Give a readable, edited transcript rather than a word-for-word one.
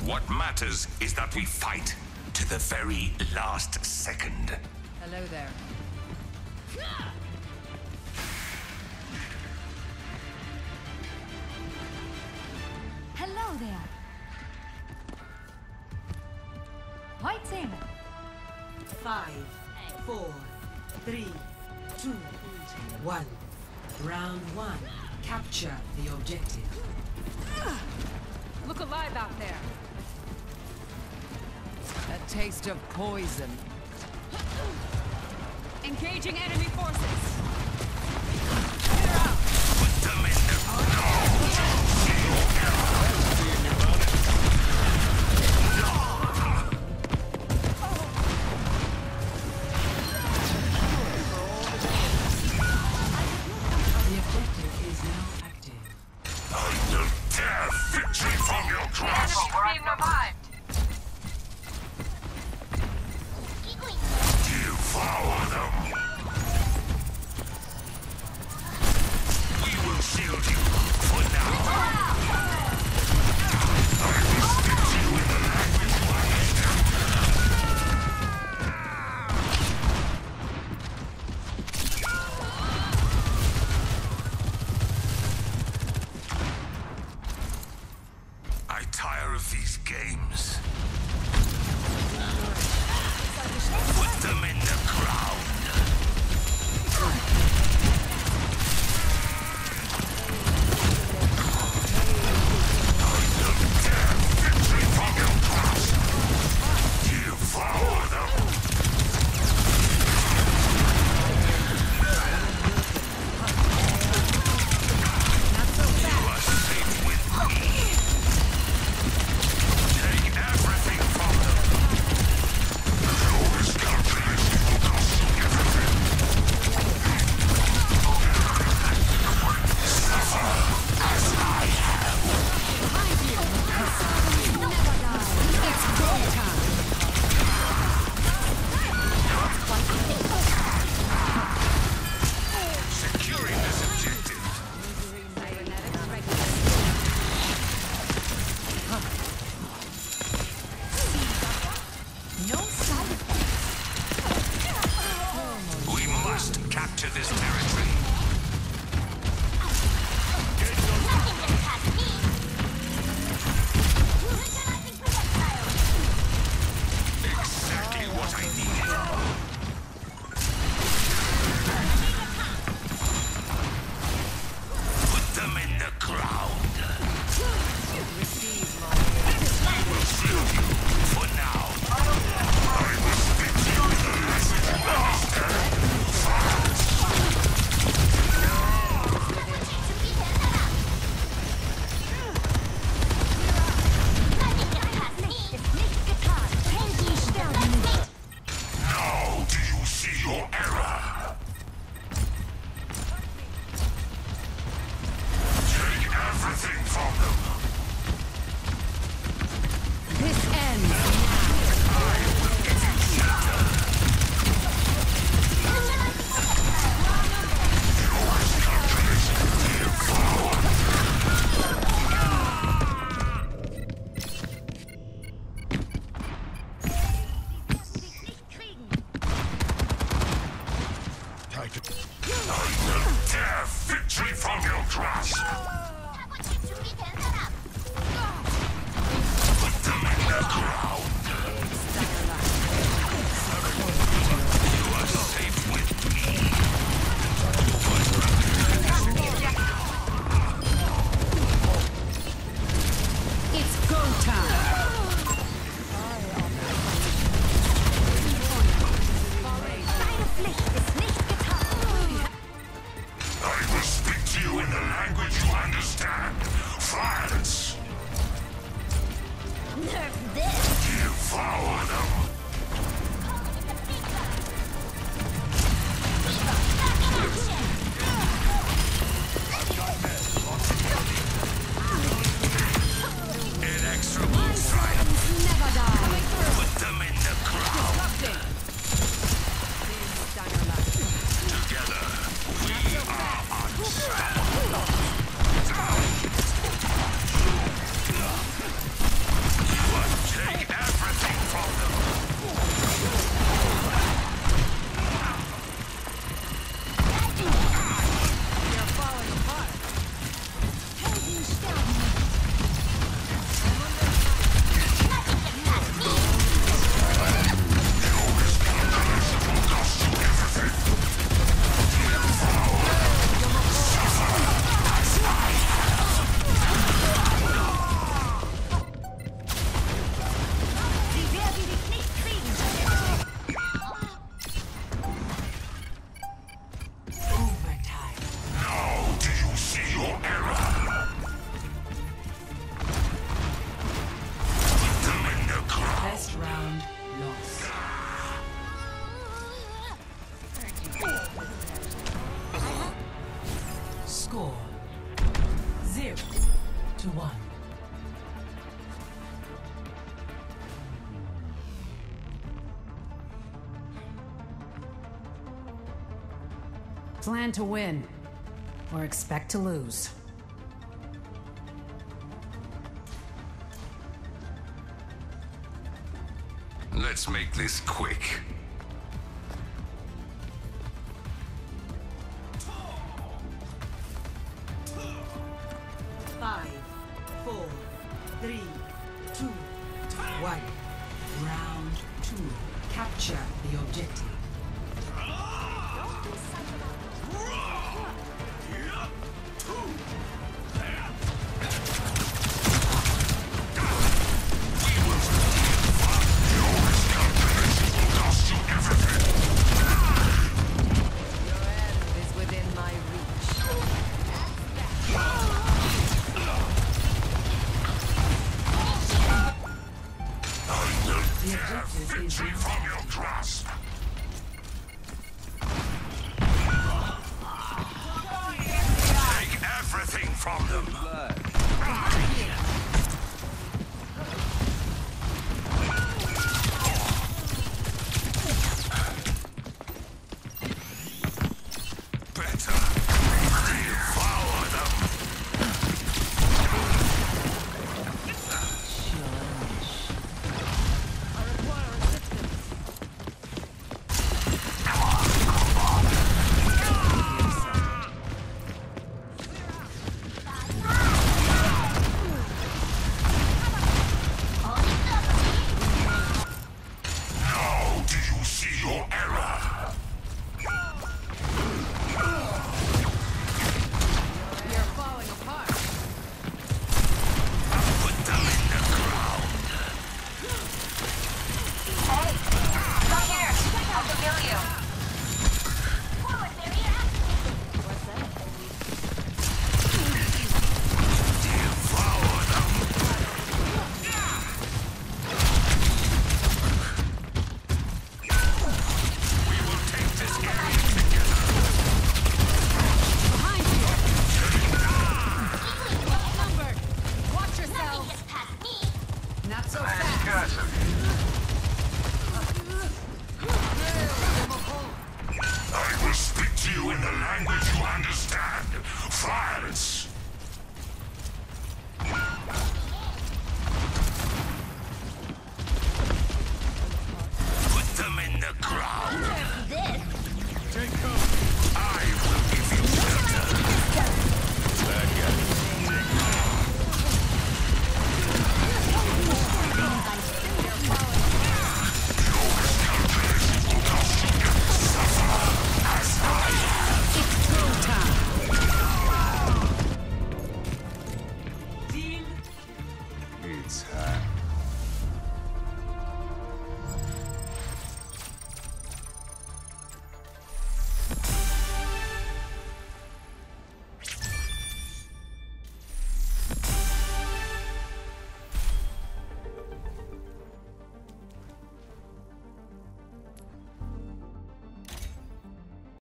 What matters is that we fight to the very last second. Hello there. Hello there. Fighting. 5, 4, 3, 2, 1. Round 1. Capture the objective. Look alive out there. A taste of poison. Engaging enemy forces. Clear out. Put them in the The objective is now active. I will tear victory from your grasp. Being revived. Devour them. We will shield you for now. I will speak to you in the language you understand. I tire of these games. Put them in the ground. I will tear victory from your grasp. Devour them. You are safe with me. Take everything from them. Lowest calculation will cost you everything. Suffer as I have. It's go time. Securing this objective. No side effects. We must capture this territory. Nothing can pass me. Neutralizing projectile. Exactly what I needed. Put them in the ground. We will shield you for now. I will speak to you in the language you understand. Nothing can pass me. Ist nicht getan. Handy sterben nicht. Now do you see your error? Take everything from them. This ends. I will tear victory from your grasp. Put them in the ground. You are safe with me. It's go time. Deine Pflicht ist nicht getan. I will speak to you in the language you understand. Violence. Nerf this. Devour them. Inexorable triumph. Never die. Put them in the ground. Disrupting. Together, we are unstoppable. You Plan to win, or expect to lose. Let's make this quick. Five, four, three, two, one. Round two. Capture the objective. Is within my reach. The objective is Free from your grasp. Take everything from them. Better. Devour them. Now do you see your error? You're falling apart. Put them in the ground. Hey, come here. I'll fulfill you. Forward, Marietta. What's that? Devour them. We will take this area together. Behind you! Outnumbered! Watch Nothing yourselves! gets past me. Not so fast! I will speak to you in the language you understand. Violence.